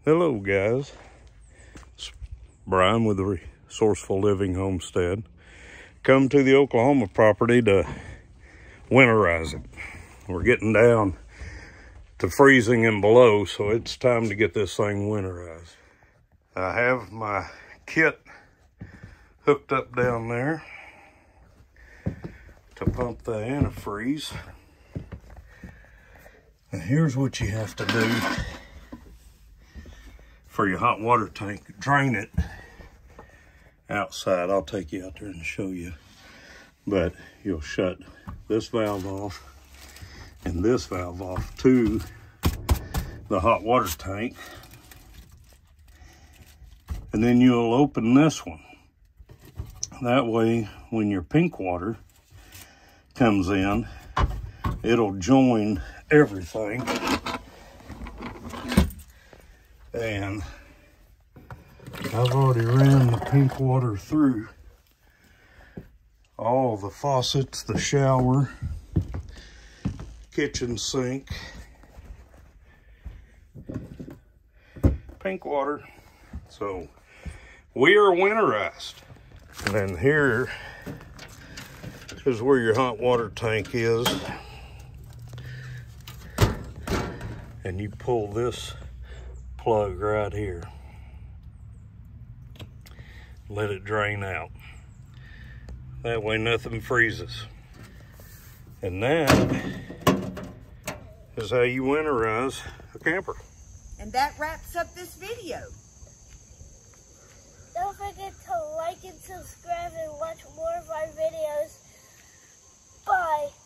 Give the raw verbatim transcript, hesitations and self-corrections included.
Hello guys, it's Brian with the Resourceful Living Homestead. Come to the Oklahoma property to winterize it. We're getting down to freezing and below, so it's time to get this thing winterized. I have my kit hooked up down there to pump the antifreeze. And here's what you have to do for your hot water tank. Drain it outside. I'll take you out there and show you. But you'll shut this valve off and this valve off to the hot water tank. And then you'll open this one. That way, when your pink water comes in, it'll join everything. And I've already ran the pink water through all the faucets, the shower, kitchen sink. Pink water. So we are winterized. And then here is where your hot water tank is. And you pull this plug right here. Let it drain out. That way nothing freezes. And that is how you winterize a camper. And that wraps up this video. Don't forget to like and subscribe and watch more of our videos. Bye.